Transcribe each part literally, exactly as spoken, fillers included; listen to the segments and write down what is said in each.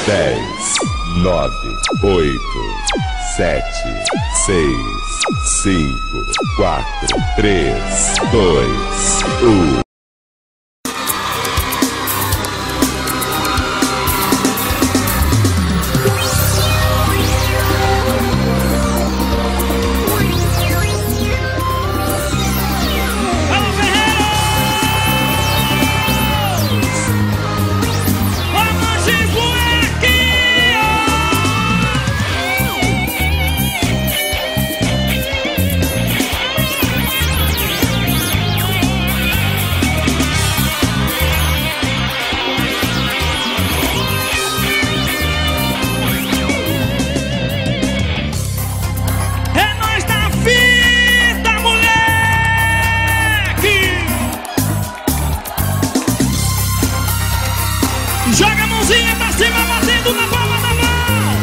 dez, nove, oito, sete, seis, cinco, quatro, três, dois, um. Joga a mãozinha pra cima, batendo na palma da mão.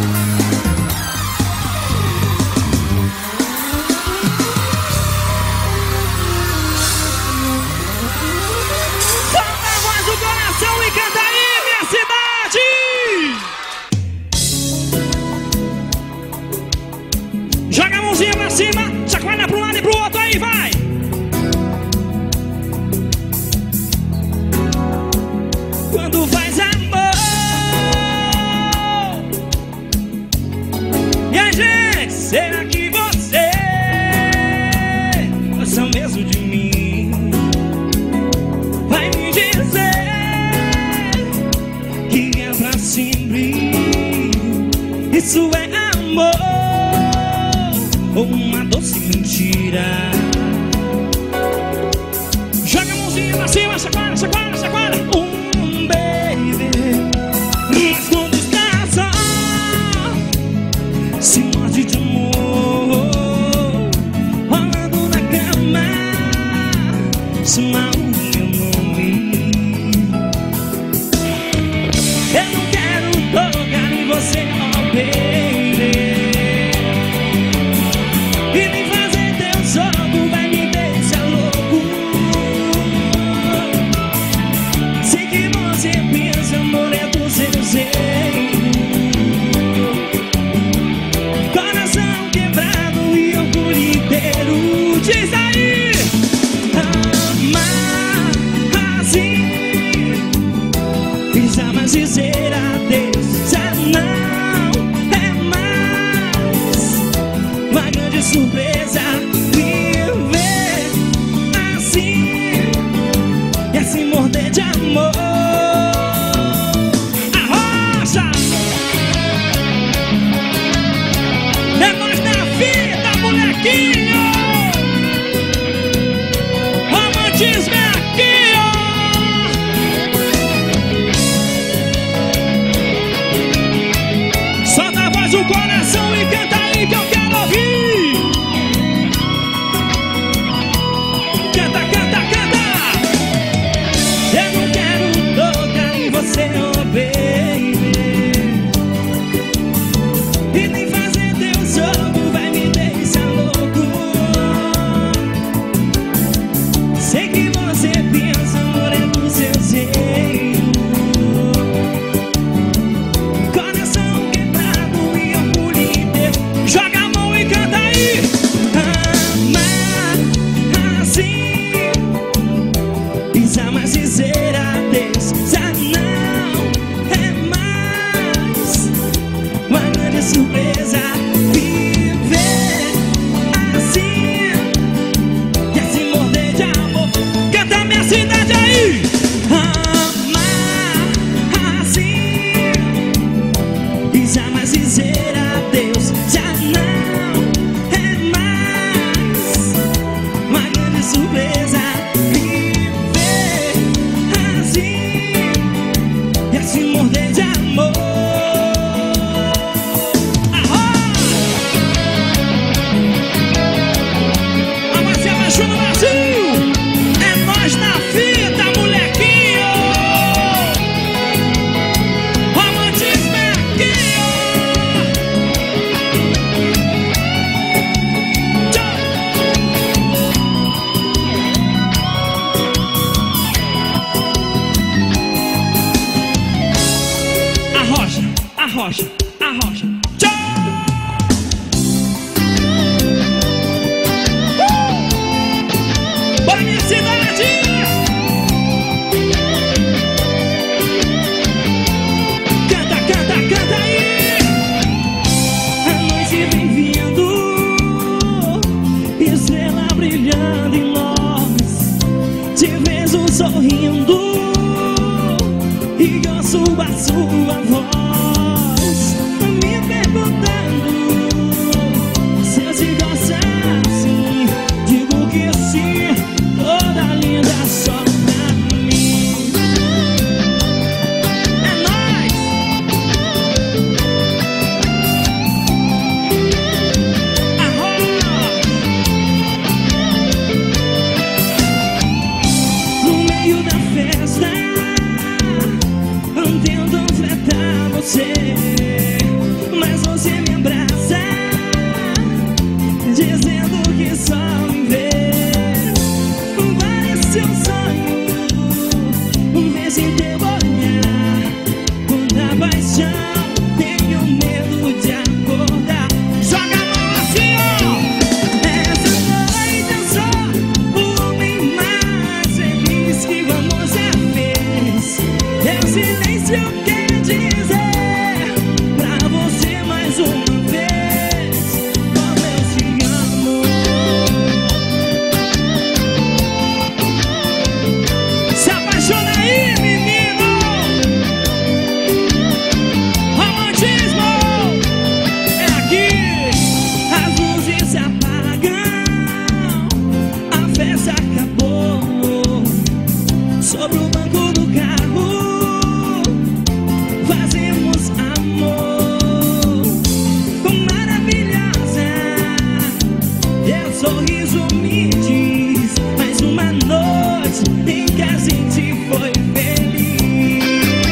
Solta a voz do coração e canta aí, minha cidade. Joga a mãozinha pra cima, chacoalha pro lado e pro outro, aí vai. Quando faz amor, e a gente, será que você gosta mesmo de mim? Vai me dizer que é pra sempre. Isso é amor ou uma doce mentira? Joga a mãozinha pra cima, chacoalha, chacoalha, chacoalha. Um mas quando está só, se morde de amor, rolando na cama, chamar o meu nome. Eu não quero tocar em você, oh baby, e nem fazer teu jogo. Arrocha, arrocha. Tchau! Uh! Bora, minha cidade! Canta, canta, canta aí! A noite vem vindo, estrela brilhando em nós. Te vejo sorrindo e ouço a sua voz, me perguntando se eu te gostasse. Digo que sim, toda linda só pra mim. É nóis! Arroz! No meio da festa tento enfrentar você, mas você me abraça, dizendo que só me vê. Parece um sonho, vê sem teu olhar. Com a paixão, tenho medo de acordar. Joga a mão assim, ó! Essa noite eu sou o homem mais feliz que o amor já fez. É o silêncio quer dizer pra você mais uma vez como eu te amo. Se apaixona aí, menino. Romantismo é aqui. As luzes se apagam, a festa acabou. Sobre o banco do carro fazemos amor, maravilhosa. Teu sorriso me diz mais uma noite em que a gente foi feliz.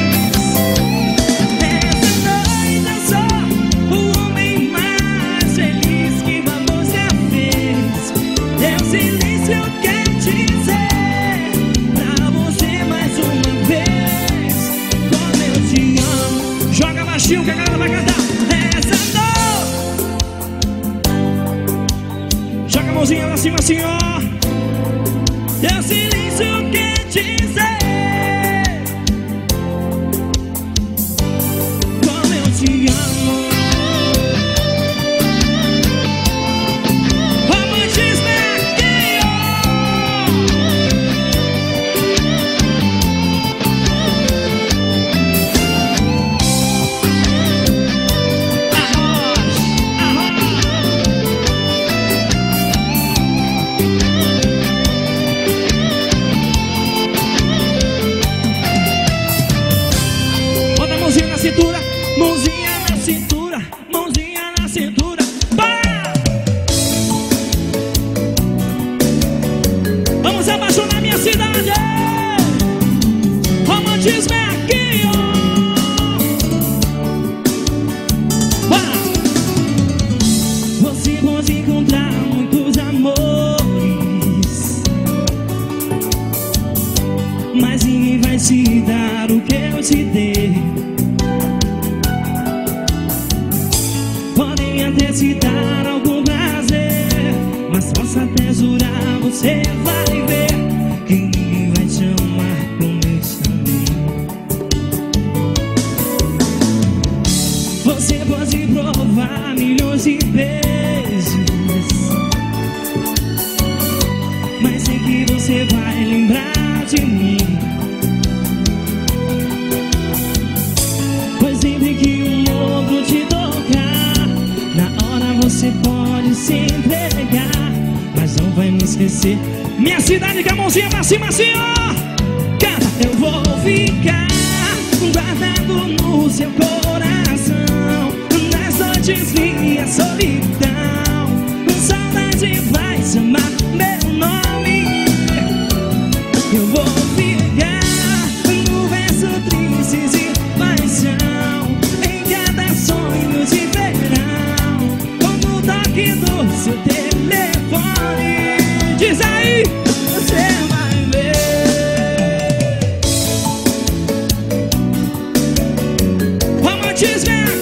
Essa noite eu sou o homem mais feliz que o amor já fez. Teu silêncio quer dizer pra você mais uma vez como eu te amo. Joga baixinho que a galera vai cantar. Essa noite. Joga a mãozinha lá cima assim, ó. Teu silêncio quer dizer como eu te amo. Romantismo é aqui, ó. Arroz, arroz. Bota a mãozinha na cintura, mãozinha na cintura, mãozinha na cintura. Para! Vamos apaixonar minha cidade. Romantismo é aqui, ó. Para! Você pode encontrar muitos amores, mas ninguém vai te dar o que eu te dei. Podem até te dar algum prazer, mas posso até jurar, você vai ver que ninguém vai te amar como eu te amei. Você pode provar milhões de vezes, mas sei que você vai lembrar de mim. Pois sempre que um outro te tocar, na hora você pode se entregar, mas não vai me esquecer. Minha cidade com a mãozinha pra cima assim, ó. Canta, eu vou ficar guardado no seu coração, nas noites de solidão. Saudade vai chamar meu nome. Eu vou ficar no verso triste de paixão, em cada sonho de verão, como o toque do seu telefone. Diz aí, você vai ver. Romantismo é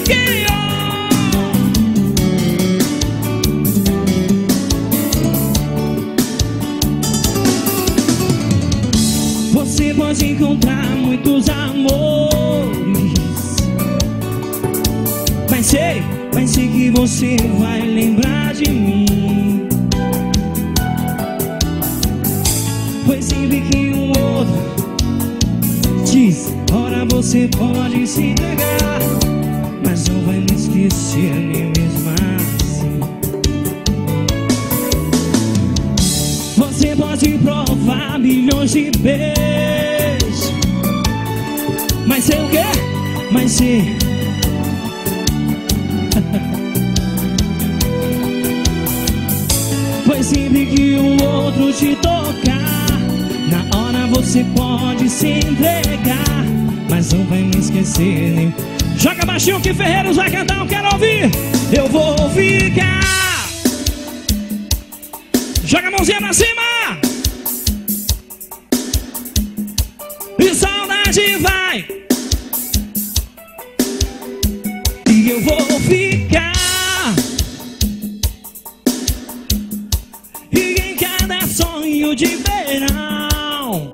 Mas sei, mas sei que você vai lembrar de mim. Pois sempre que um outro diz, ora você pode se entregar, mas não vai me esquecer nem mesmo assim. Você pode provar milhões de vezes, mas sei o quê? Mas sei. Pois sempre que um outro te tocar, na hora você pode se entregar, mas não vai me esquecer nem... Joga baixinho que Ferreiros vai cantar, eu quero ouvir. Eu vou ficar. Joga a mãozinha pra cima. E saudade vai. E eu vou ficar. E em cada sonho de verão,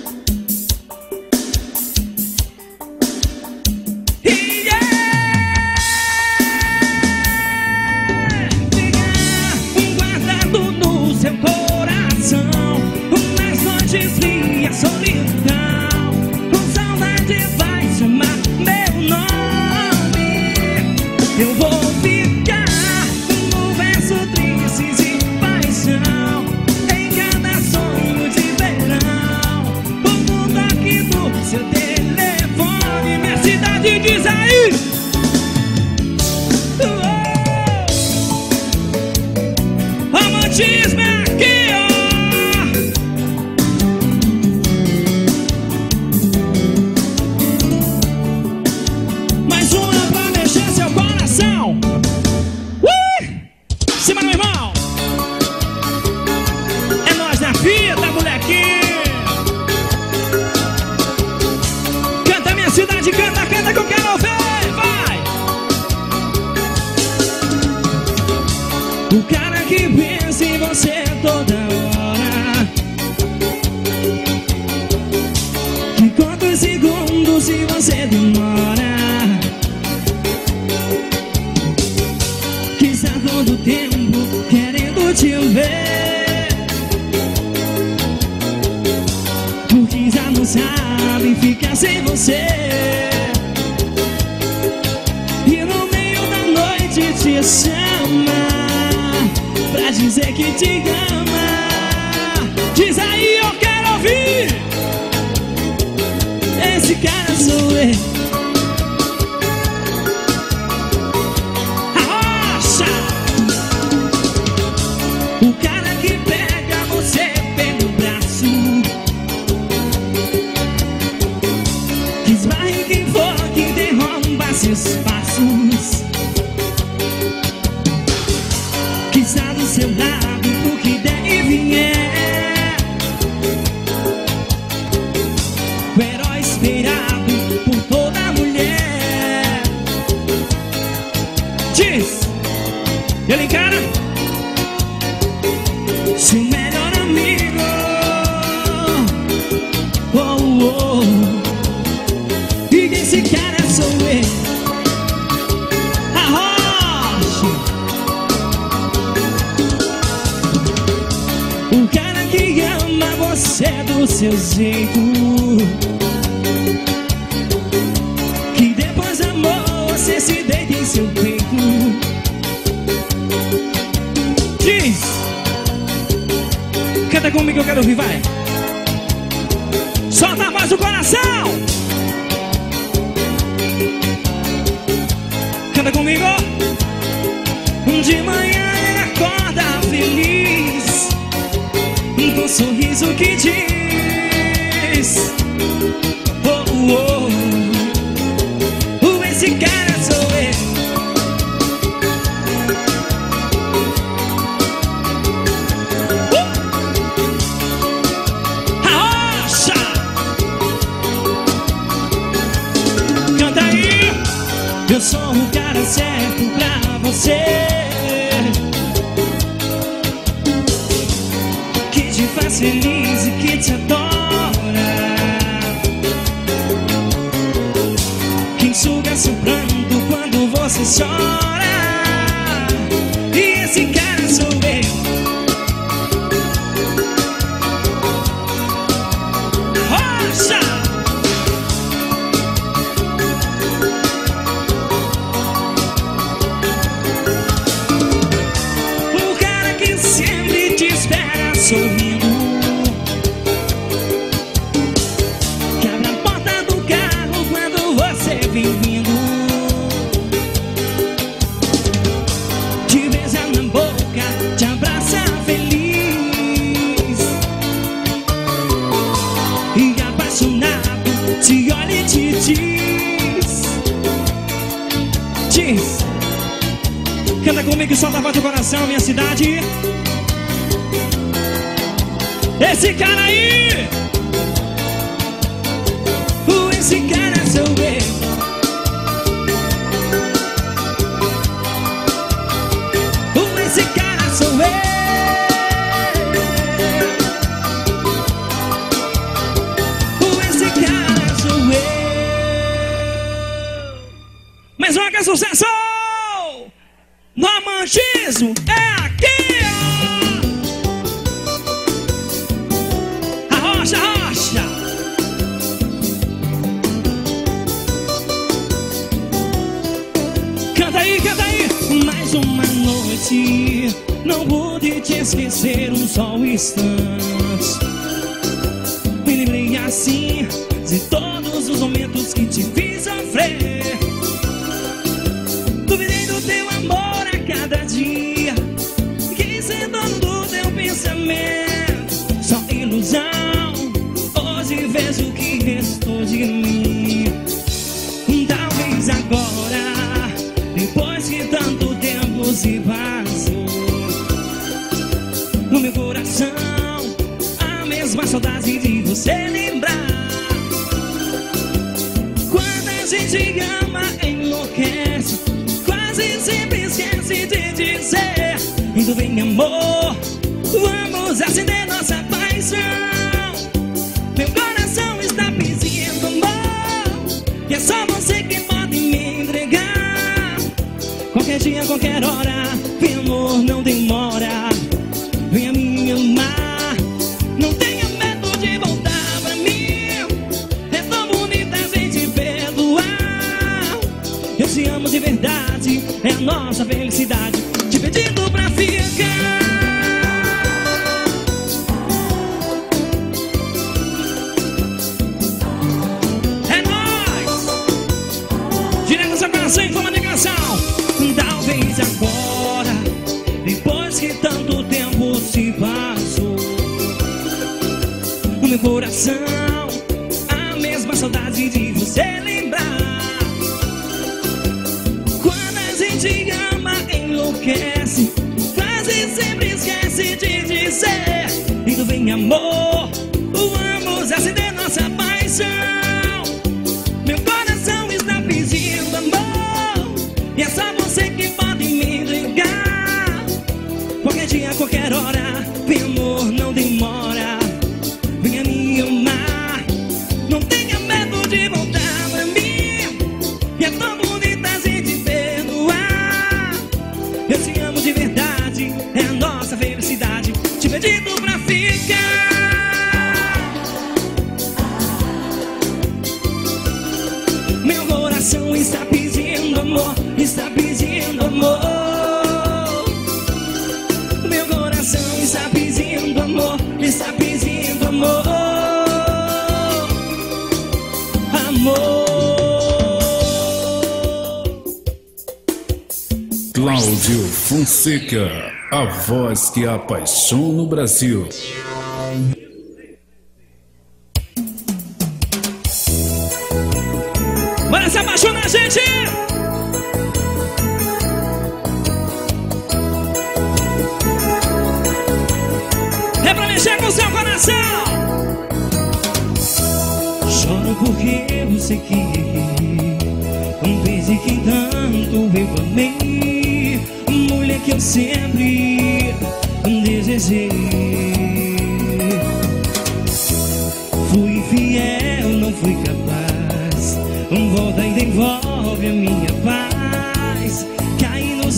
e yeah, ficar guardado no seu coração, nas noites frias, solidão, com saudade vai chamar meu nome. Eu vou ficar no verso triste de paixão, em cada sonho de verão, como toque do seu telefone. Minha cidade diz aí. Oh, romantismo é aqui, ó. Mais uma pra mexer seu coração. Uh! Cima, meu irmão. É nós na fita, molequinho. Canta minha cidade, canta, canta que eu quero ouvir. Vai! O cara que pensa em você toda hora, que conta os segundos se você demora, que está todo tempo querendo te ver, porque já não sabe ficar sem você. E no meio da noite te chama pra dizer que te ama. Diz aí, eu quero ouvir. Esse cara sou eu. Arrocha! O cara que pega você pelo braço, que esbarre quem for, que interrompa seus passos, que está do seu lado por que der e vier, o herói esperado por toda mulher. Diz, ele encara seu melhor amigo. Oh, oh. E esse cara sou eu. Arrocha! O cara que ama você do seu jeito, que depois amor você se deita em seu peito. Diz, canta comigo, eu quero ouvir, vai. Solta a voz do coração. Canta comigo. De manhã acorda feliz, com um sorriso que diz, oh, oh, oh, esse cara sou eu. Uh! Arrocha! Canta aí. Eu sou o cara certo pra você, que te faz feliz e que te adora, que enxuga seu pranto quando você você chora. E esse cara sou eu. Rocha! O cara que sempre te espera sorrindo, que abre a porta do carro quando você vem vindo, te beija na boca, te abraça feliz, e apaixonado te olha e te diz, diz. Canta comigo e solta a voz do coração, minha cidade. Esse cara aí, uh, esse cara sou eu. Uh, esse cara sou eu. Uh, esse cara sou eu. Mais uma que é sucesso! No romantismo é aqui, ó. A rocha, a rocha. Canta aí, canta aí. Mais uma noite, não pude te esquecer um só instante. Me lembrei assim de todos os momentos que te fiz sofrer. Duvidei do teu amor a cada dia, quis ser dono do teu pensamento. Só ilusão, hoje vejo o que restou de mim. Talvez agora, depois que tanto tempo se passou, no meu coração a mesma saudade de você lembrar. Quando a gente ama, enlouquece, quase sempre esquece de dizer: indo bem, amor, vamos acender nossa paixão. Meu coração está pedindo amor, e é só você que pode me entregar. Qualquer dia, qualquer hora, vem amor, não demora. Venha me amar, não tenha medo de voltar pra mim. É tão bonita a gente perdoar. Eu te amo de verdade, é a nossa felicidade, te pedindo pra ficar. É nóis! Direto do seu coração em comunicação. Talvez agora, depois que tanto tempo se passou, no meu coração a mesma saudade de você lembrar. Quando a gente ama, enlouquece, quase sempre esquece de dizer: indo bem, amor, vamos acender nossa paixão. Meu coração está pedindo amor, e é só você que pode me ligar. Qualquer dia, qualquer hora, vem amor, não demora. Venha me amar, não tenha medo de voltar pra mim. E é tão bonita a gente perdoar. Eu te amo de verdade, é a nossa felicidade, te pedindo pra ficar. Meu coração está pedindo amor, está pedindo amor. Meu coração está pedindo amor, está pedindo amor. Amor. Cláudio Fonseca, a voz que apaixona o Brasil. Bora se apaixonar, gente! É pra mexer com o seu coração. Choro porque você quis, um beijo que tanto eu amei, mulher que eu sempre desejei. Fui fiel, não fui capaz, volta e devolve a minha paz.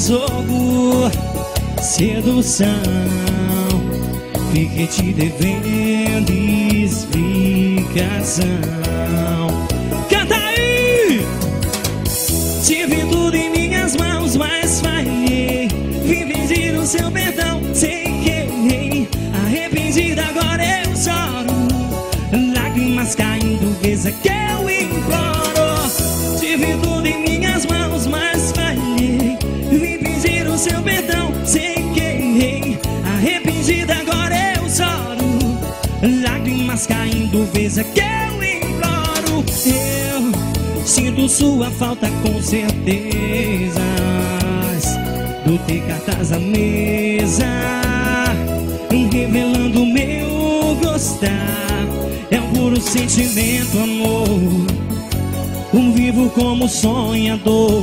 jogo, sedução. Fiquei te devendo explicação. Canta aí! Tive tudo em minhas mãos, mas falhei. Vim pedir o seu perdão sem querer. Arrependida agora eu choro, lágrimas caindo, veja que eu imploro. Tive tudo em minhas mãos, mas falhei. Vim pedir o seu perdão sem querer. Arrependida agora eu choro, lágrimas caindo, veja que eu imploro. Eu sinto sua falta com certeza, do ter cartaz à mesa, revelando meu gostar. É um puro sentimento, amor, um vivo como sonhador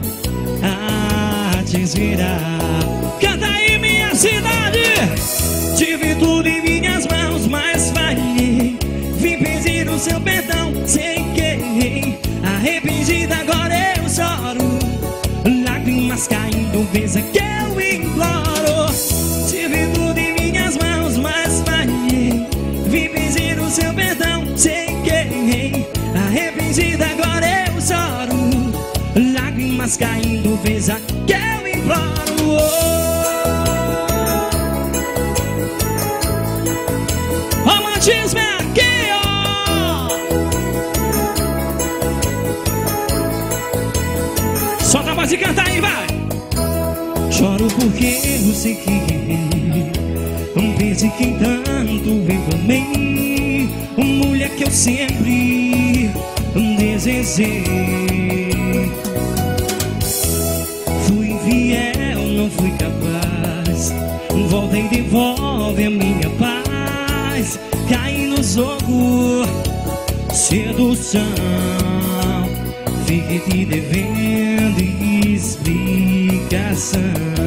a te esperar. Canta aí, minha cidade! Tive tudo em minhas mãos, mas falhei. Vim pedir o seu perdão sem querer. Arrependida agora eu choro, lágrimas caindo, veja que eu imploro. Tive tudo em minhas mãos, mas falhei. Vim pedir o seu perdão sem querer. Arrependida agora eu choro, lágrimas caindo, veja que eu imploro. Romantismo é aqui, ó. Solta a voz e canta aí, vai. Choro porque eu sei que não perdi quem tanto eu amei. Mulher que eu sempre desejei. Fui infiel, não fui capaz. Volta e devolve a minha paz. Caí no jogo, sedução. Fiquei te devendo explicação.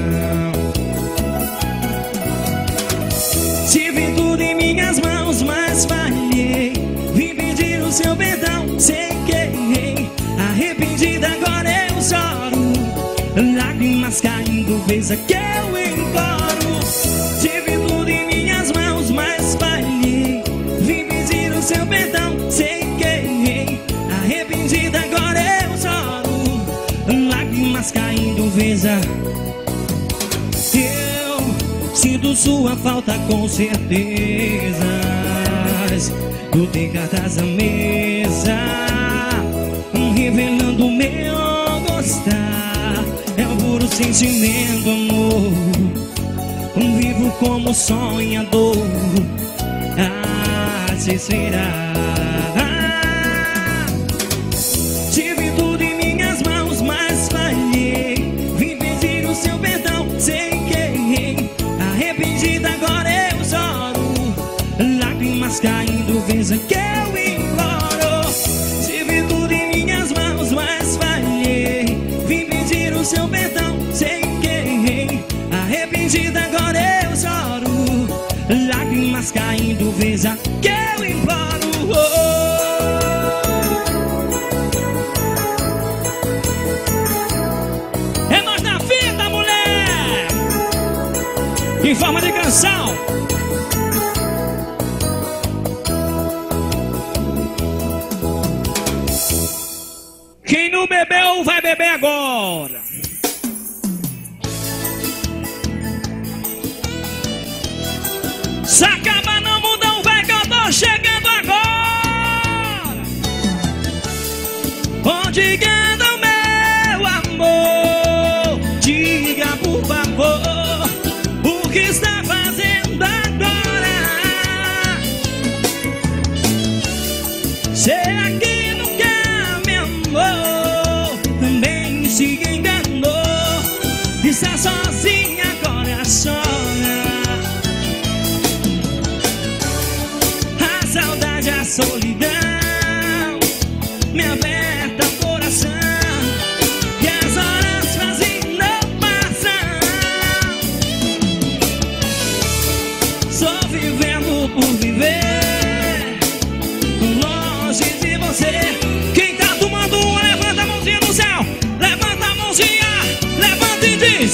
Tive tudo em minhas mãos, mas falhei. Vim pedir o seu perdão sem querer. Arrependida agora eu choro, lágrimas caindo, veja que eu imploro. Tive tudo em minhas mãos, mas falhei. Vim pedir o seu perdão sem querer. Arrependida agora eu choro, lágrimas caindo, veja. Eu sinto sua falta com certeza, do ter cartaz à mesa, revelando meu gostar. É um puro sentimento, amor, um vivo como sonhador a te esperar. Tive tudo em minhas mãos, mas falhei. Vim pedir o seu perdão sem querer. Arrependida agora eu choro, lágrimas caindo, veja que eu imploro. Tive tudo em minhas mãos, mas falhei. Vim pedir o seu perdão sem querer. Arrependida agora eu choro, lágrimas caindo, veja que eu imploro. É nós na vida, mulher, em forma de canção. Quem não bebeu vai beber agora. Se acaba não mudam, vai que eu tô chegando agora. Onde anda o meu amor? Diga por favor, o que está fazendo agora? Se aqui não quer, me amor, também se enganou. Está sozinha, agora chora. A saudade, a solidão me aperta o coração, e as horas fazem não passar. Só vivendo por viver, longe de você. Quem tá tomando um, levanta a mãozinha no céu, levanta a mãozinha, levanta e diz: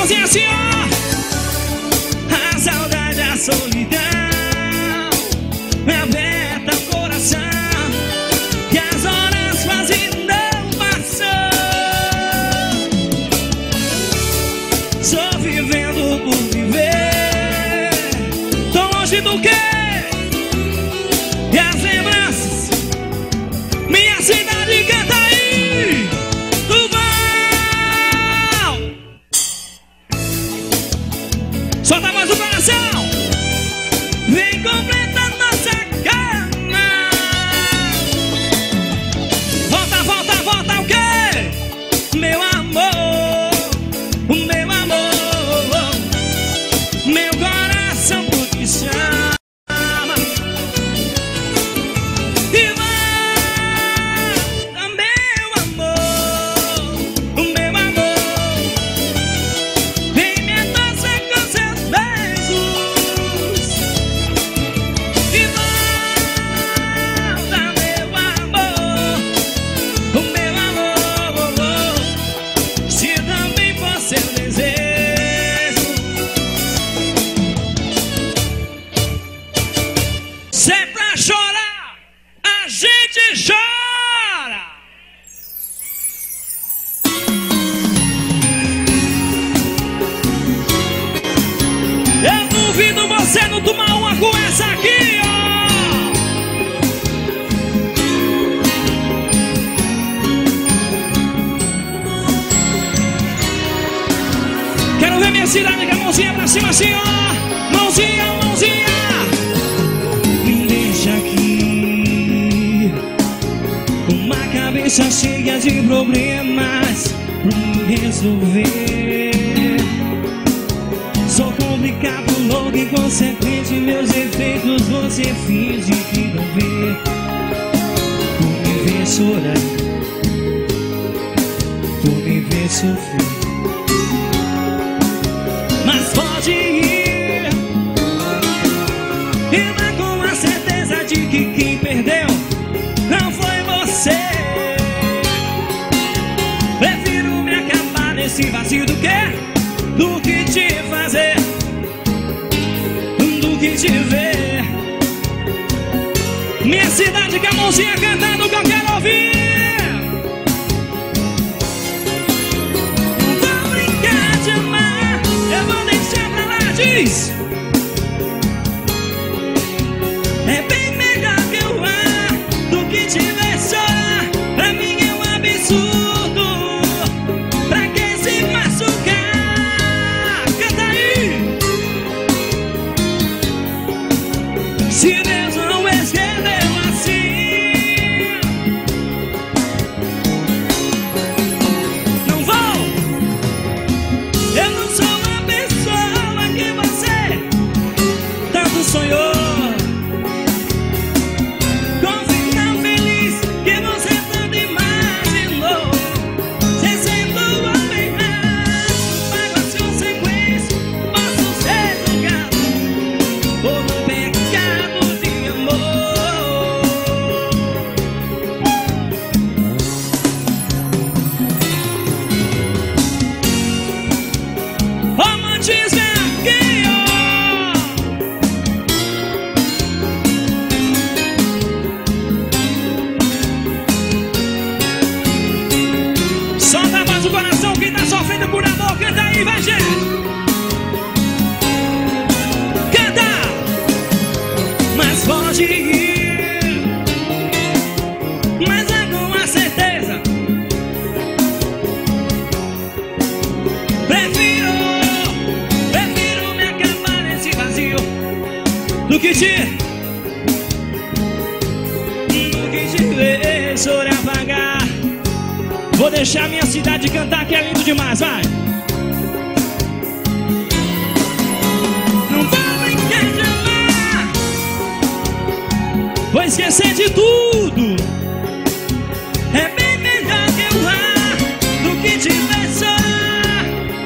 mãozinha assim, ó. A saudade, a solidão me aperta o coração, que as horas quase não passam. Só vivendo por viver, tão longe do que? E as lembranças, minha cidade canta aí, Duval. Solta a voz do coração, vem completar nossa cama. Volta, volta, volta o quê? Meu amor, o meu amor, meu coração por te chama. Se é pra chorar, a gente chora. Eu duvido você não tomar uma com essa aqui, ó. Quero ver minha cidade com a mãozinha pra cima assim, ó. Mãozinha, mãozinha. Aqui, uma cabeça cheia de problemas pra me resolver. Sou complicado, louco e consequente. Meus defeitos você finge que não vê. Por me ver chorar, por me ver sofrer. Mas pode ir e vai com a certeza de que quem perdeu não foi você. Prefiro me acabar nesse vazio do que do que te fazer, do que te ver. Minha cidade com a mãozinha cantando que eu quero ouvir. Vou brincar de amar, eu vou deixar pra lá, diz. É bem melhor que eu ar do que te ver chorar. Pra mim é um absurdo. Pra que se machucar? Canta aí. Se Deus não escreveu assim, não vou. Eu não sou a pessoa que você tanto sonhou. Pode ir, mas é com a certeza. Prefiro, prefiro me acabar nesse vazio do que te, do que te ver chorar vagar. Vou deixar minha cidade cantar que é lindo demais, vai. Não vou brincar de amar, vou esquecer de tudo. É bem melhor que eu ar do que te ver chorar.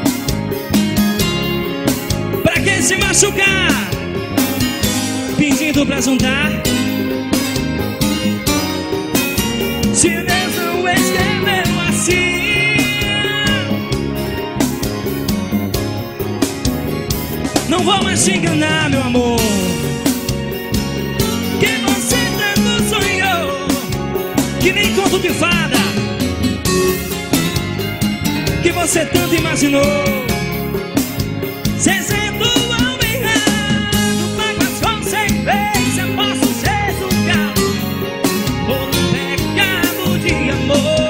Pra que se machucar pedindo pra juntar? Se Deus não escreveu assim, vou mais te enganar, meu amor. Que você tanto sonhou, que nem conto de fada, que você tanto imaginou. Cê sendo o homem errado, pagas com sem vez, eu posso ser julgado por um pecado de amor.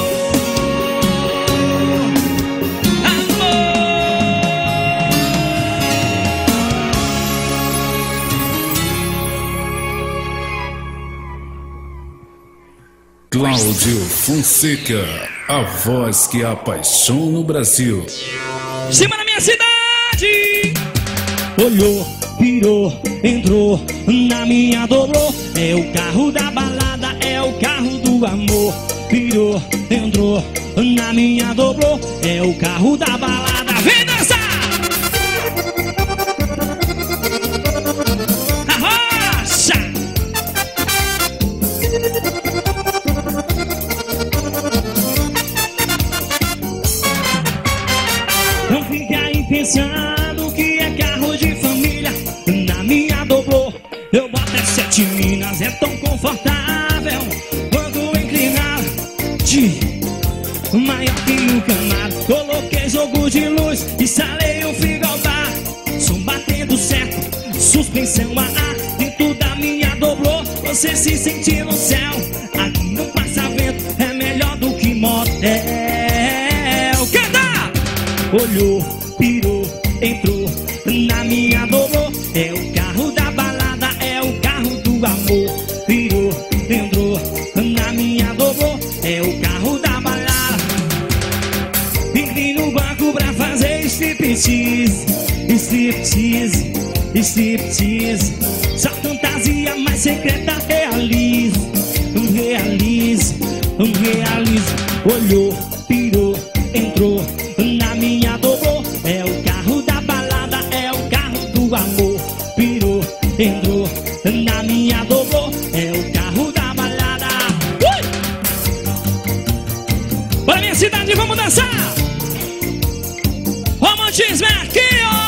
Cláudio Fonseca, a voz que apaixona o Brasil. Cima da minha cidade. Olhou, virou, entrou na minha, dobrou. É o carro da balada, é o carro do amor. Virou, entrou na minha, dobrou. É o carro da balada. Vem dançar! Arrocha! Não fica aí pensando que é carro de família. Na minha dobrou, eu boto as sete minas. É tão confortável quando inclinado, de maior que o Camaro. Coloquei jogo de luz, instalei um frigobar, som batendo certo, suspensão a ar. Dentro da minha dobrou, você se sentir no céu. Aqui não passa vento, é melhor do que motel. Canta! Olhou, pirou, entrou na minha, dobrou. É o carro da balada, é o carro do amor. Virou, entrou na minha, dobrou. É o carro da balada. Vim no banco pra fazer striptease, striptease, striptease. Só fantasia mais secreta, realize, realize, realize. Olhou, pirou, entrou na minha, dobrou. É o carro da balada, é o carro do amor. Virou, entrou na minha, dobrou. É o carro da balada. Ui! Bora minha cidade, vamos dançar. Romantismo é aqui, ó.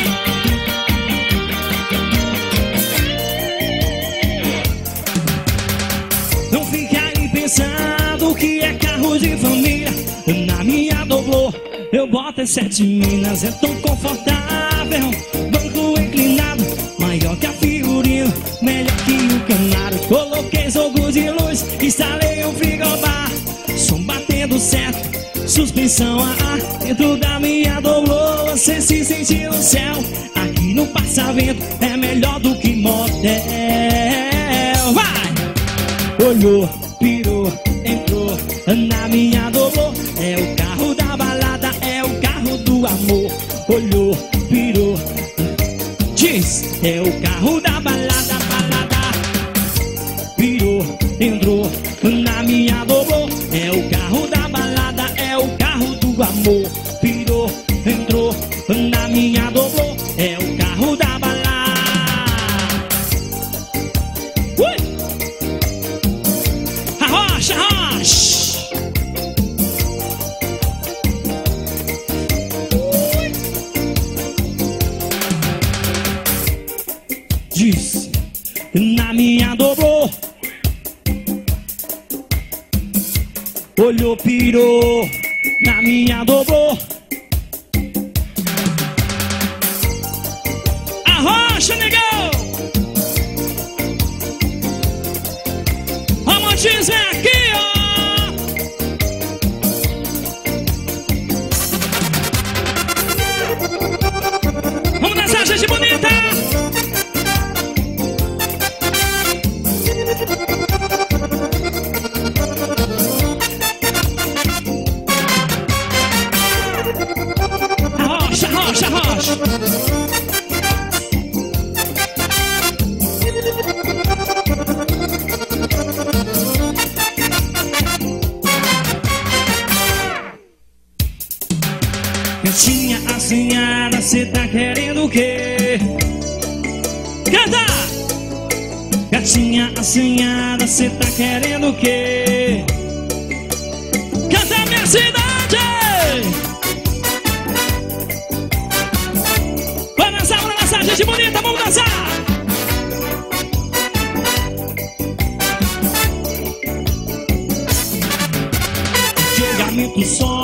Não fica aí pensando que é carro de família. Na minha dobrou, eu boto as sete minas. É tão confortável, banco inclinado, maior que a figurina, melhor que o Camaro. Coloquei jogo de luz, instalei um frigobar, som batendo certo, suspensão a ar. Dentro da minha dobrou, você se sentiu no céu. Aqui não passa vento, é melhor do que motel. Vai! Olhou, pirou, entrou na minha, dobrou. É o carro da balada, é o carro do amor. Olhou, pirou, diz, é o carro da balada, balada. Virou, entrou na minha, dobrou. É o carro da balada, é o carro do amor. Virou, entrou na minha, dobrou. É o carro da balada. Ui! Arrocha, arrocha! Diz, na minha dobrou. Olhou, pirou, na minha dobrou. Arrocha, negão! Romantismo é aqui, ó! Vamos dançar, gente bonita! Arrocha, arrocha, arrocha! Gatinha assanhada, cê tá querendo o quê? Canta! Gatinha assanhada, cê tá querendo o quê? Canta minha cidade! Vai dançar,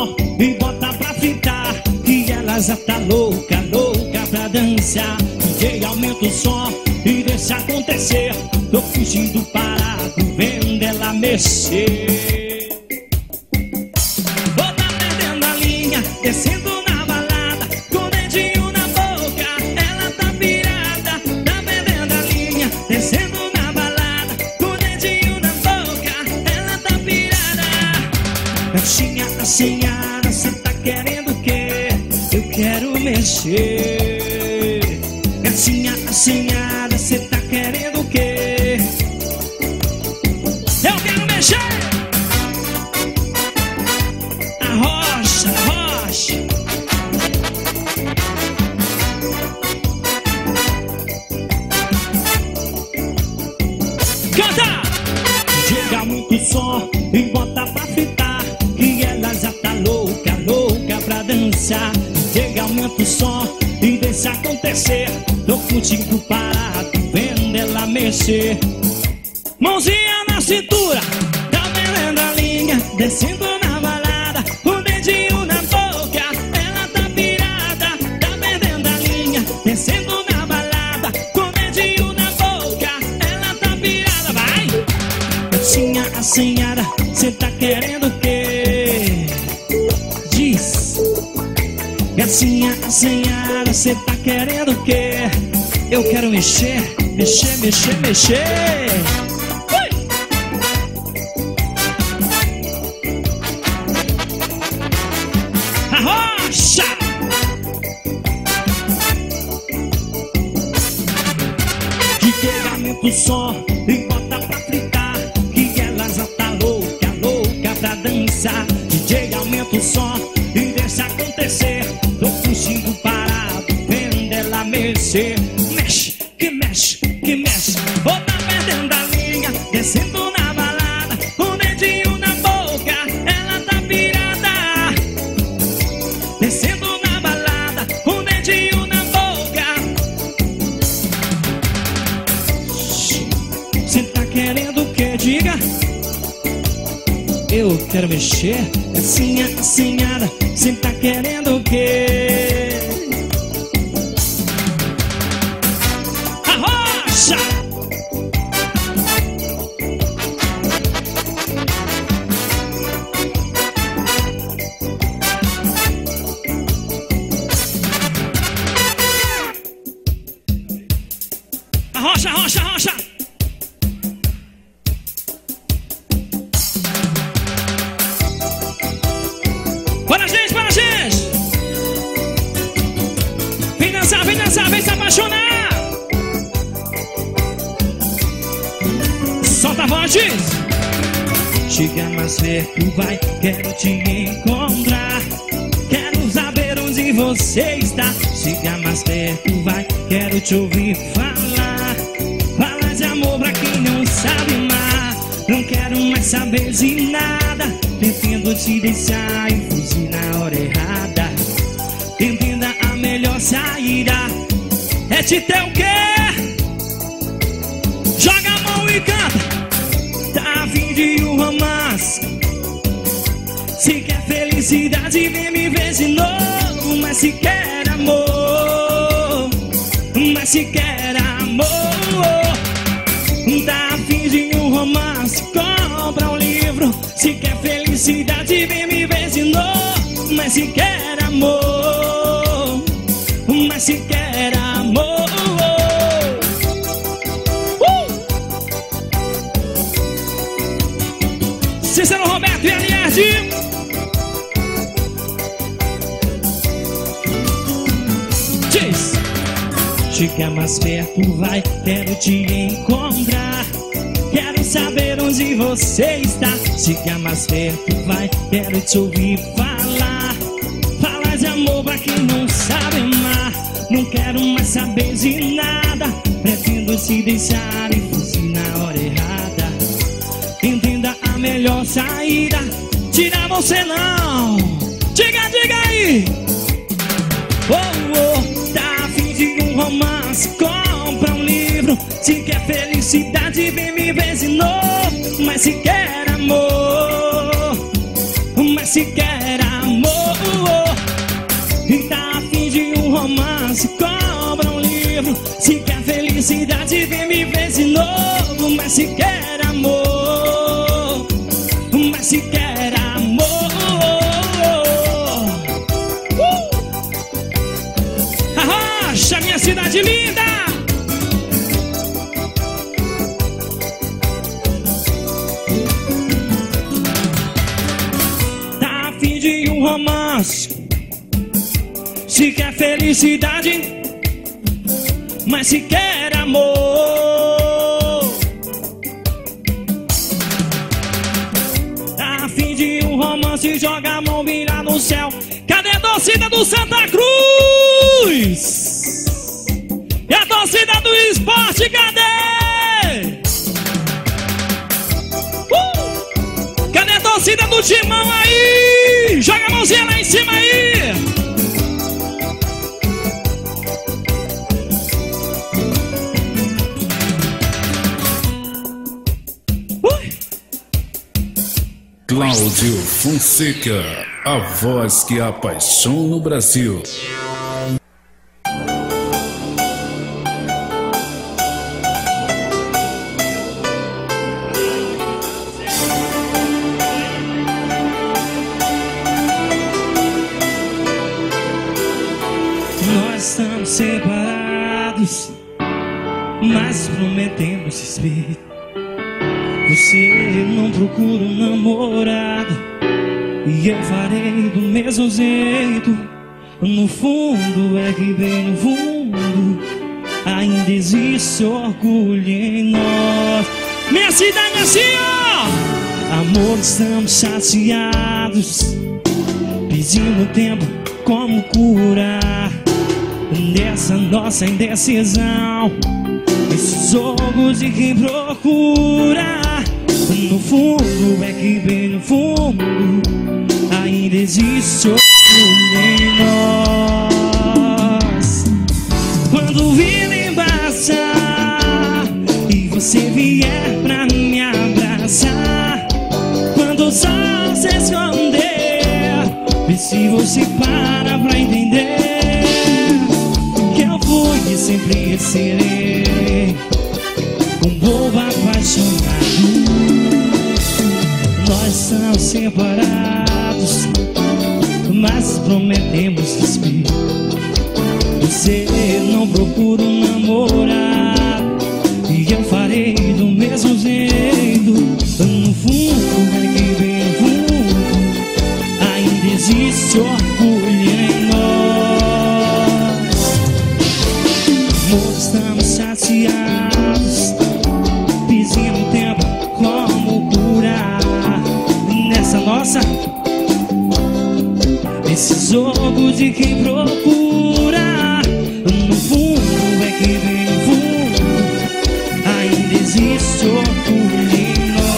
som e bota pra fritar, que ela já tá louca, louca pra dançar. D J aumenta o som e deixa acontecer, tô fugindo parado, vendo ela mexer. Vou tá perdendo a linha, descendo na balada, com o dedinho na boca, ela tá pirada. Tá perdendo a linha, descendo na balada, com o dedinho na boca, ela tá pirada. Gatinha assanhada, cê tá querendo o quê? Eu quero mexer. Gatinha assanhada, cê tá querendo o quê? Eu quero mexer. Arrocha, arrocha. Canta! Chega muito som e bota pra fritar, que ela já tá louca, louca pra dançar. Chega aumenta o som e deixa acontecer, tô contigo parado, vendo ela mexer. Mãozinha na cintura, tá perdendo a linha, descendo na balada, o dedinho na boca, ela tá pirada. Tá perdendo a linha, descendo na balada, com o dedinho na boca, ela tá pirada. Vai! Gatinha assanhada, cê tá querendo o quê? Diz. Gatinha assanhada, cê tá querendo o quê? Eu quero mexer, mexer, mexer, mexer. Ui! Arrocha! De pegamento o som e bota pra fritar, que ela já tá louca, louca pra dançar. D J aumenta o som e deixa acontecer, tô fugindo parado, vendo ela mexer. Mexe, que mexe, que mexe. Vou tá perdendo a linha, descendo na balada, com o dedinho na boca, ela tá pirada. Descendo na balada, com o dedinho na boca. Cê tá querendo o que? Diga. Eu quero mexer. Gatinha assanhada, cê tá querendo o quê? Arrocha! Arrocha, arrocha, arrocha! Vem dançar, vem se apaixonar. Solta a voz, diz. Chega mais perto, vai, quero te encontrar. Quero saber onde você está. Chega mais perto, vai, quero te ouvir falar. Fala de amor pra quem não sabe amar. Não quero mais saber de nada. Pretendo te deixar e fugir na hora errada. Entenda, a melhor saída é te ter o quê? Joga a mão e canta. Tá a fim de um romance. Se quer felicidade, vem me ver de novo. Mas se quer amor, mas se quer amor, tá a fim de um romance, compra um livro. Se quer felicidade, vem me ver de novo. Mas se quer amor, mas se quer amor. uh! Cícero Roberto e Eliade. Diz. Chega mais perto, vai, quero te encontrar. Quero saber onde você está. Chega mais perto, vai, quero te ouvir falar. Fala de amor pra quem não sabe amar. Não quero mais saber de nada. Pretendo te deixar e fugir na hora errada. Entenda, a melhor saída tira você não. Diga, diga aí. Oh, oh, tá a fim de um romance, compra um livro. Se quer felicidade, vem me ver de novo. Mas se quer amor, mas se quer amor. se cobra um livro. Se quer felicidade, vem me ver de novo. Mas se quer amor, mas se quer amor, uh! Arrocha, minha cidade linda. Tá a fim de um romance, se quer felicidade, mas se quer amor. Tá a fim de um romance, joga a mão, vira no céu. Cadê a torcida do Santa Cruz? E a torcida do Esporte, cadê? Uh! Cadê a torcida do Timão aí? Joga a mãozinha lá em cima aí. Cláudio Fonseca, a voz que apaixona o Brasil. Nós estamos separados, mas prometemos se ver. Você não procura um namorado e eu farei do mesmo jeito. No fundo, é que bem no fundo ainda existe orgulho em nós. Minha cidade assim, ó. Amor, estamos chateados, pedindo tempo como curar nessa nossa indecisão. Esse jogo de quem procura. No fundo, é que bem no fundo ainda existe orgulho em nós. Quando vir embaixar e você vier pra me abraçar, quando o sol se esconder, vê se você para pra entender que eu fui e sempre serei um bobo apaixonado. Nós estamos separados, mas prometemos despedir. Você não procura um namorado e eu farei do mesmo jeito. No fundo, é que bem no fundo ainda existe orgulho em nós. Amor, estamos chateados, pedindo tempo como curar nessa nossa, esse jogo de quem procura. No fundo, é que bem no fundo ainda existe orgulho em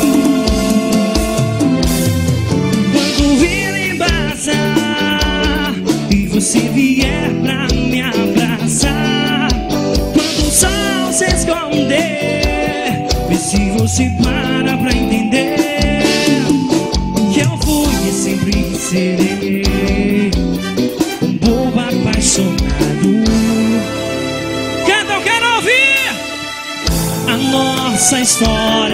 nós. Quando vir embaixar e você vier pra me abraçar, quando o sol se esconder, vê se você para pra entender que eu fui e sempre serei um bobo apaixonado. Canta, eu quero ouvir a nossa história.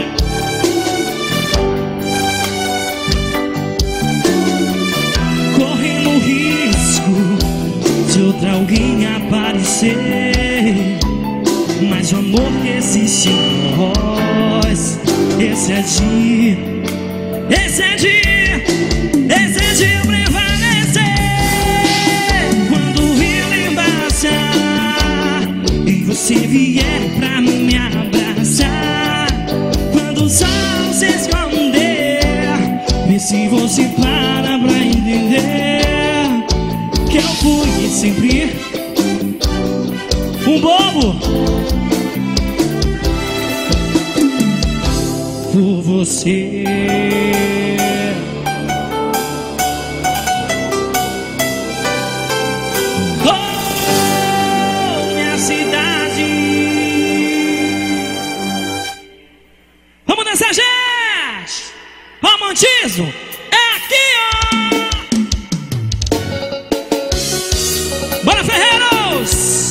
Correndo o risco de outra alguém aparecer, mas o amor que existe em nós, esse é de, esse é de, esse é de prevalecer. Quando vir embaixar e você vier pra me abraçar, quando o sol se esconder, vê se você para pra entender que eu fui e sempre um bobo por você. Oh, minha cidade. Vamos dançar, gente! Romantismo é aqui, ó! Bora, Ferreiros!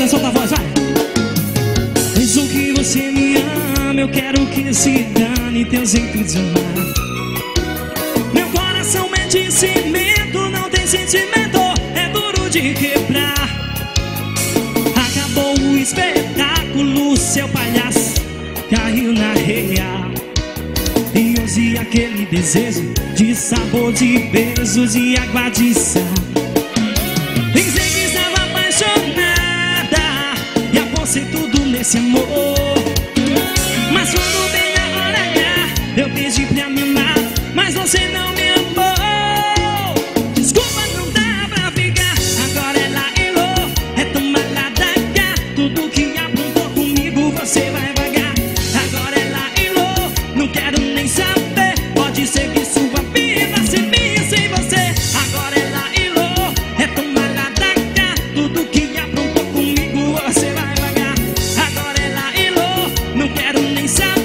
solta a voz, vai. Diz o que você me ama, eu quero que se dane teu jeito de amar. Meu coração é de cimento, não tem sentimento, é duro de quebrar. Acabou o espetáculo, seu palhaço caiu na real. E hoje aquele desejo de sabor, de beijos e água de sal. Pensei que estava apaixonada e apostei tudo nesse amor. Mas quando veio a hora H, eu pedi pra me amar, mas você não me amou. Desculpa, não dá pra ficar. Agora ela errou, é toma lá da cá. Tudo que aprontou comigo você vai vagar. Agora ela errou, não quero nem saber. Pode seguir sua vida sem mim e sem você. Agora ela errou, é toma lá da cá. Tudo que aprontou comigo você vai vagar. Agora ela errou, não quero nem saber.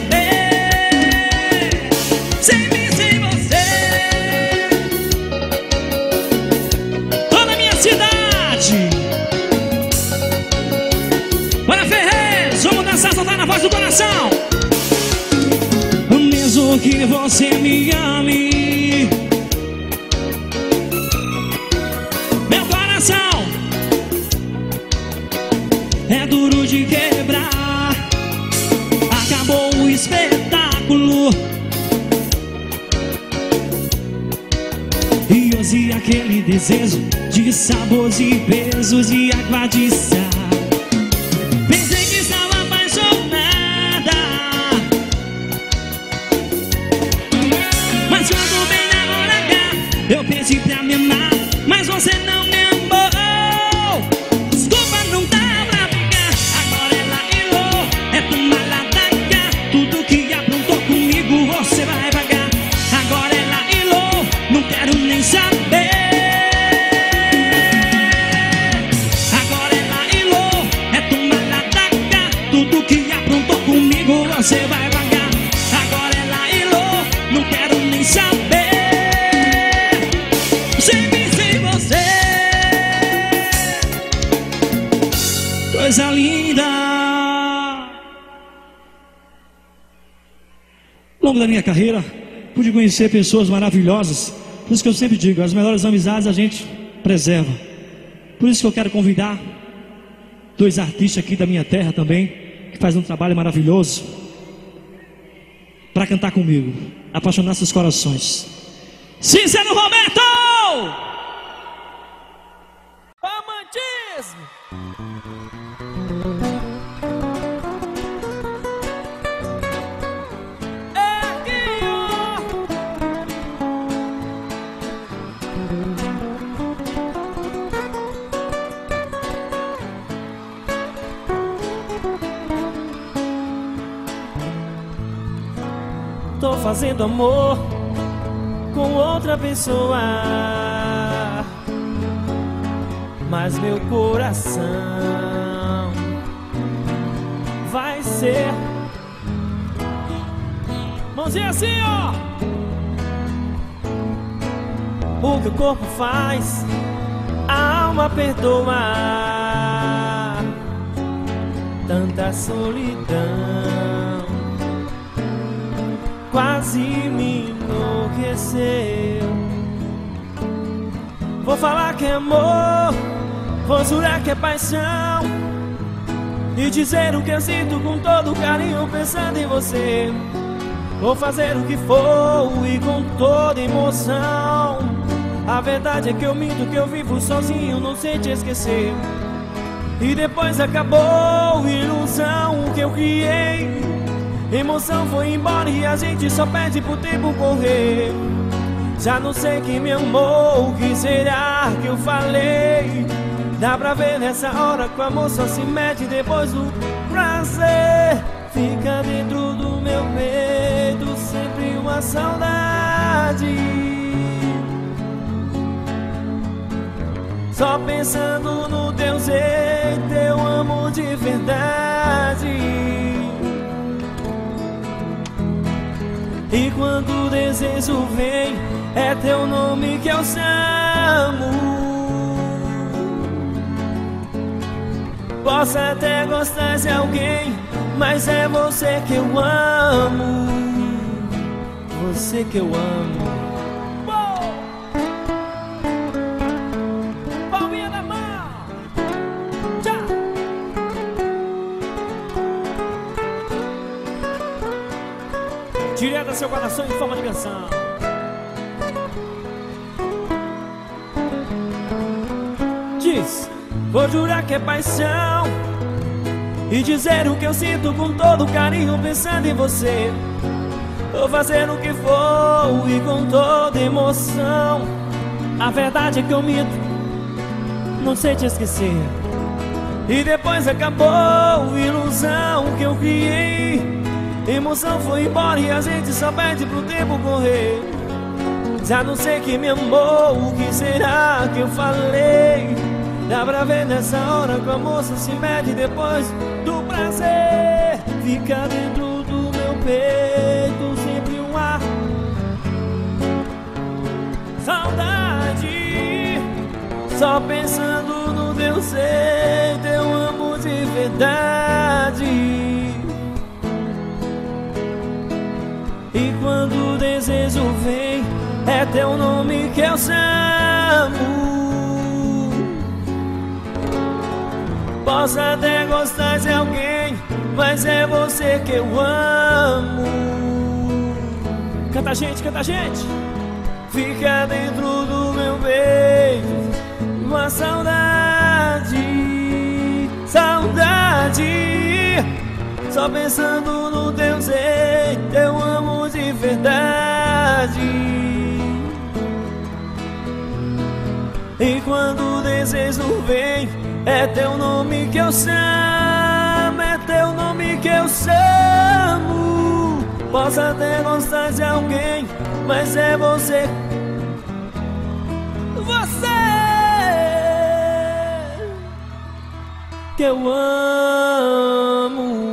Sem mim, sem você. Toda a minha cidade. Bora, Ferrez, vamos dançar, soltar na voz do coração. Mesmo que você me ame, meu coração é duro de quebrar. Acabou o espetáculo e hoje aquele desejo de sabor, de beijos e água de sal. Pensei que estava apaixonada, mas quando vem na hora H, eu pedi pra me amar, mas você não me amou. Desculpa, não dá pra ficar. Agora ela errou, é toma lá da cá. Tudo que aprontou comigo você vai pagar. Agora ela errou, não quero nem saber. Agora ela errou, é toma lá da cá. Tudo que aprontou comigo você vai pagar. Agora ela errou, não quero nem saber. Sem mim, sem você. Coisa linda. Ao longo da minha carreira, pude conhecer pessoas maravilhosas. Por isso que eu sempre digo, as melhores amizades a gente preserva. Por isso que eu quero convidar dois artistas aqui da minha terra também, que fazem um trabalho maravilhoso, para cantar comigo, apaixonar seus corações. Sincero Roberto! Romantismo! Tô fazendo amor com outra pessoa, mas meu coração vai ser. Mãozinha assim, ó. O que o corpo faz, a alma perdoa. Tanta solidão quase me enlouqueceu. Vou falar que é amor, vou jurar que é paixão, e dizer o que eu sinto com todo carinho pensando em você. Vou fazer o que for e com toda emoção. A verdade é que eu minto, que eu vivo sozinho, não sei te esquecer. E depois acabou, ilusão que eu criei. Emoção foi embora e a gente só pede pro tempo correr. Já não sei quem me amou, o que será que eu falei? Dá pra ver nessa hora que o amor só se mede depois do prazer. Fica dentro do meu peito sempre uma saudade, só pensando no teu jeito eu amo de verdade. E quando o desejo vem, é teu nome que eu chamo. Posso até gostar de alguém, mas é você que eu amo. Você que eu amo. Uou! Palminha na mão. Tchau. Direto ao seu coração em forma de canção. Diz, vou jurar que é paixão e dizer o que eu sinto com todo carinho pensando em você. Vou fazer o que for e com toda emoção. A verdade é que eu minto, não sei te esquecer. E depois acabou, ilusão que eu criei. Emoção foi embora e a gente só perde pro tempo correr. Já não sei quem me amou, o que será que eu falei? Dá pra ver nessa hora que a moça se mede depois do prazer. Fica dentro do meu peito sempre um ar. Saudade, só pensando no teu jeito eu amo de verdade. E quando o desejo vem, é teu nome que eu chamo. Posso até gostar de alguém, mas é você que eu amo. Canta gente, canta gente. Fica dentro do meu peito uma saudade, saudade. Só pensando no teu jeito eu amo de verdade. E quando o desejo vem, é teu nome que eu chamo, é teu nome que eu chamo. Posso até gostar de alguém, mas é você, você que eu amo.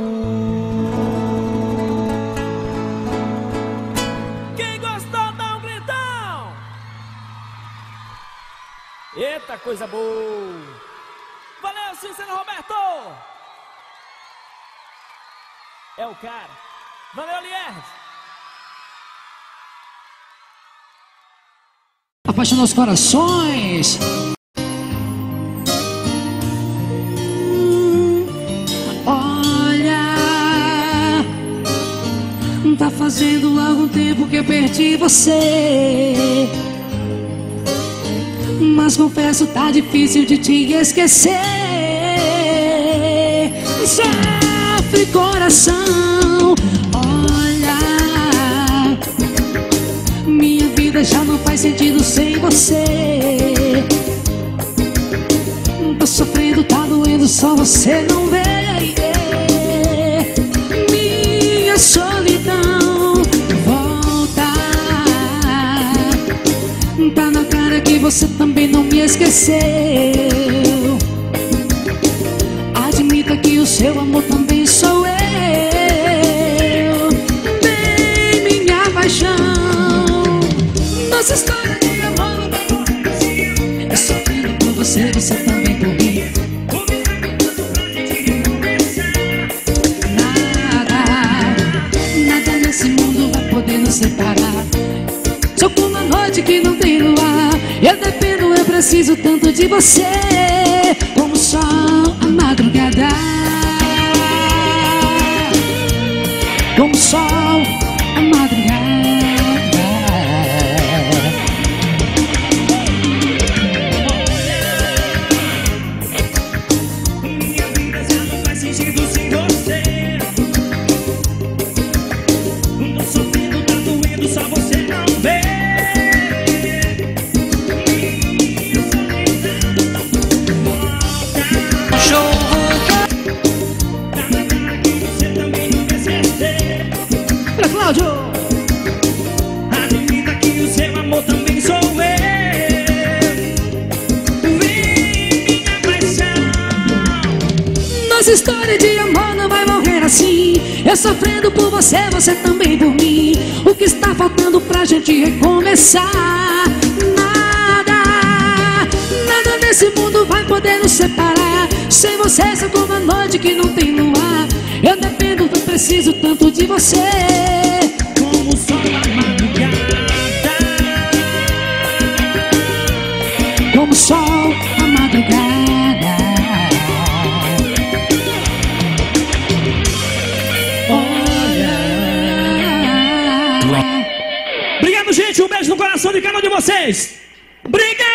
Quem gostou, dá um gritão. Eita, coisa boa. Valeu, Cícero Roberto! É o cara. Valeu, Lierd! Apaixonou os corações. Olha, tá fazendo algum tempo que eu perdi você. Mas confesso, tá difícil de te esquecer. Sofre coração. Olha, minha vida já não faz sentido sem você. Tô sofrendo, tá doendo, só você não vê. Minha solidão volta. Tá na cara que você também não me esqueceu. Admita que o seu amor também sou eu. Bem, minha paixão. Nossa história de amor não vai morrer assim. Eu sofrendo por você, você também por mim. Nada, nada nesse mundo vai poder nos separar. Sou como a noite que não tem luar. Eu dependo, eu preciso tanto de você. Como o sol, a madrugada. Como o sol, a madrugada. Minha vida já não faz sentido sem você. Tô sofrendo, tá doendo, só você não vê. Cláudio, admita que o seu amor também sou eu. Vem, minha paixão. Nossa história de amor não vai morrer assim. Eu sofrendo por você, você também por mim. O que está faltando pra gente recomeçar? Nada, nada nesse mundo vai poder nos separar. Sem você sou como a noite que não tem luar. Eu dependo, eu preciso tanto de você. Como o sol da madrugada, como o sol na madrugada. Olha. Obrigado, gente, um beijo no coração de cada um de vocês. Obrigado.